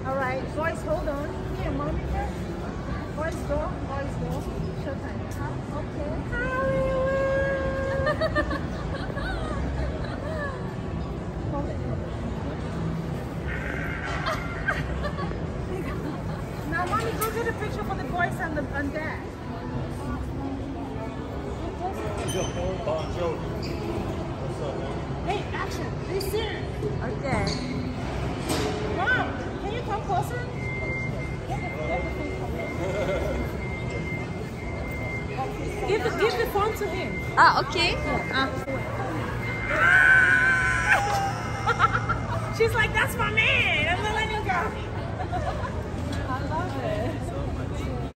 All right, boys, hold on. Here, mommy first. Boys, go. Boys, go. Showtime. Okay. Hollywood. Hold it. Now, mommy, go get a picture for the boys and dad. Hey, action. Be serious. Okay. Mom, can you come closer? Give the phone to him. Ah, okay. She's like, that's my man. I'm not letting him go. I love it.